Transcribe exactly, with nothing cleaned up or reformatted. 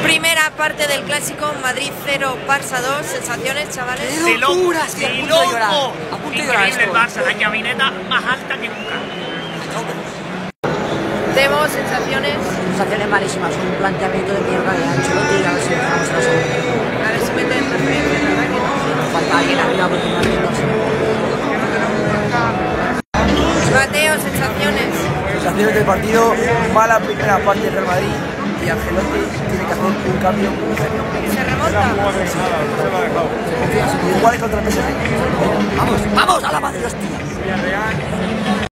Primera parte del clásico, Madrid cero, Barça dos, sensaciones, chavales. ¡Qué locura! Sí, ¡Qué loco! A punto de llorar Increíble el esto. Barça, la llavineta más alta que nunca. Demo, sensaciones. Sensaciones malísimas, un planteamiento de mierda de Ancelotti, a ver si dejamos en la segunda. A ver si meten preferencia en ataque, ¿no? Falta alguien arriba porque no hay dos. Mateo, sensaciones. Sensaciones del partido, mala primera parte del Real Madrid y Ancelotti tiene que hacer un cambio urgente. Se remonta. Igual que contra el P S G. Vamos, vamos a la madre, hostia.